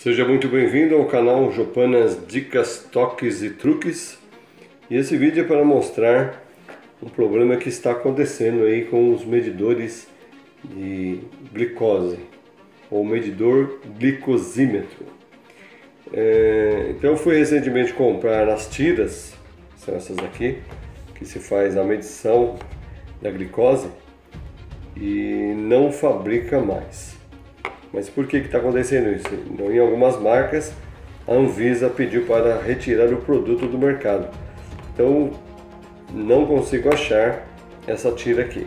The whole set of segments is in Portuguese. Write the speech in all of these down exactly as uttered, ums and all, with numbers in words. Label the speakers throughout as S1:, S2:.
S1: Seja muito bem-vindo ao canal Jopanas Dicas, Toques e Truques. E esse vídeo é para mostrar um problema que está acontecendo aí com os medidores de glicose, ou medidor glicosímetro. É, então eu fui recentemente comprar as tiras, são essas aqui, que se faz a medição da glicose e não fabrica mais. Mas por que que está acontecendo isso? Em algumas marcas a Anvisa pediu para retirar o produto do mercado. Então não consigo achar essa tira aqui.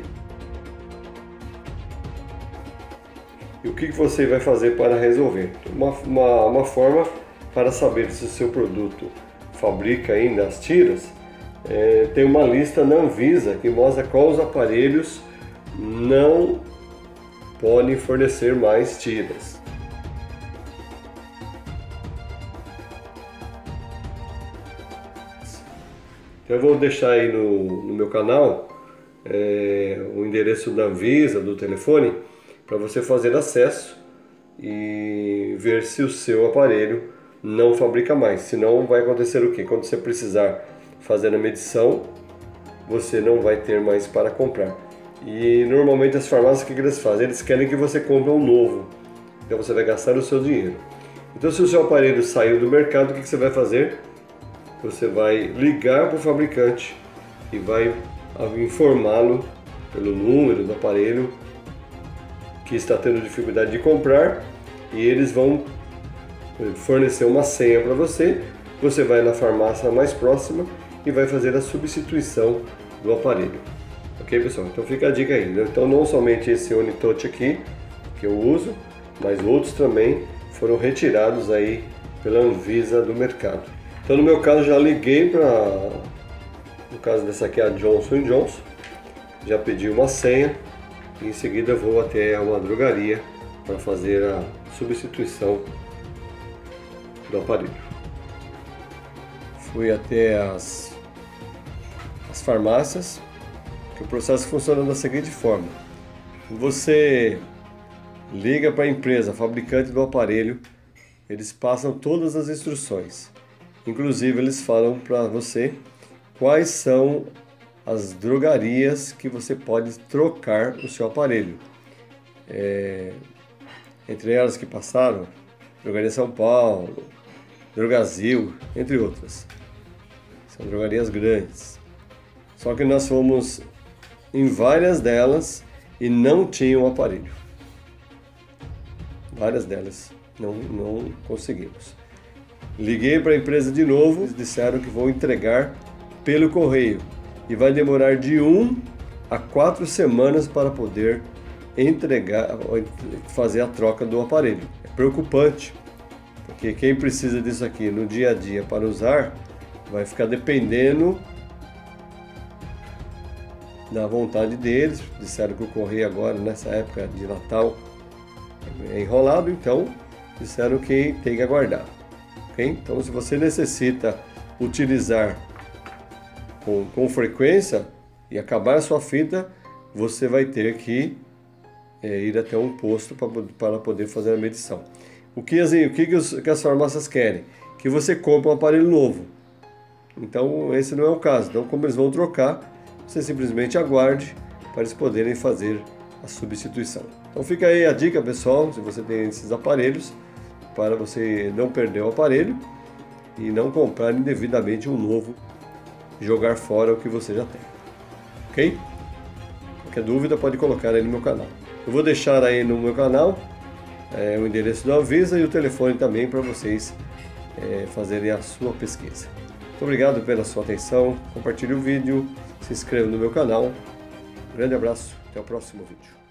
S1: E o que você vai fazer para resolver? Uma, uma, uma forma para saber se o seu produto fabrica ainda as tiras, é, tem uma lista na Anvisa que mostra quais aparelhos não podem fornecer mais tiras. Eu vou deixar aí no, no meu canal é, o endereço da Anvisa, do telefone, para você fazer acesso e ver se o seu aparelho não fabrica mais. Senão vai acontecer o quê? Quando você precisar fazer a medição, você não vai ter mais para comprar. E normalmente as farmácias, o que eles fazem? Eles querem que você compre um novo, então você vai gastar o seu dinheiro. Então se o seu aparelho saiu do mercado, o que você vai fazer? Você vai ligar para o fabricante e vai informá-lo pelo número do aparelho que está tendo dificuldade de comprar, e eles vão fornecer uma senha para você. Você vai na farmácia mais próxima e vai fazer a substituição do aparelho. Ok, pessoal? Então fica a dica aí, né? Então não somente esse OniTouch aqui que eu uso, mas outros também foram retirados aí pela Anvisa do mercado. Então no meu caso já liguei para, no caso dessa aqui, a Johnson and Johnson, já pedi uma senha e em seguida vou até uma drogaria para fazer a substituição do aparelho. Fui até as, as farmácias. Que o processo funciona da seguinte forma: você liga para a empresa fabricante do aparelho, eles passam todas as instruções, inclusive eles falam para você quais são as drogarias que você pode trocar o seu aparelho. É, entre elas que passaram, Drogaria São Paulo, Drogazil, entre outras. São drogarias grandes. Só que nós fomos em várias delas e não tinha um aparelho. Várias delas não, não conseguimos. Liguei para a empresa de novo, eles disseram que vão entregar pelo correio e vai demorar de um a quatro semanas para poder entregar, fazer a troca do aparelho. É preocupante, porque quem precisa disso aqui no dia a dia para usar vai ficar dependendo da vontade deles. Disseram que o correio agora, nessa época de Natal, é enrolado, então disseram que tem que aguardar. Okay? Então se você necessita utilizar com, com frequência e acabar a sua fita, você vai ter que é, ir até um posto para, para poder fazer a medição. O que, assim, o que, que, os, que as farmácias querem? Que você compre um aparelho novo. Então esse não é o caso. Então como eles vão trocar, você simplesmente aguarde para eles poderem fazer a substituição. Então fica aí a dica, pessoal, se você tem esses aparelhos, para você não perder o aparelho e não comprar indevidamente um novo, jogar fora o que você já tem. Ok? Qualquer dúvida pode colocar aí no meu canal. Eu vou deixar aí no meu canal é, o endereço da Anvisa e o telefone também para vocês é, fazerem a sua pesquisa. Muito obrigado pela sua atenção, compartilhe o vídeo, se inscreva no meu canal. Um grande abraço, até o próximo vídeo.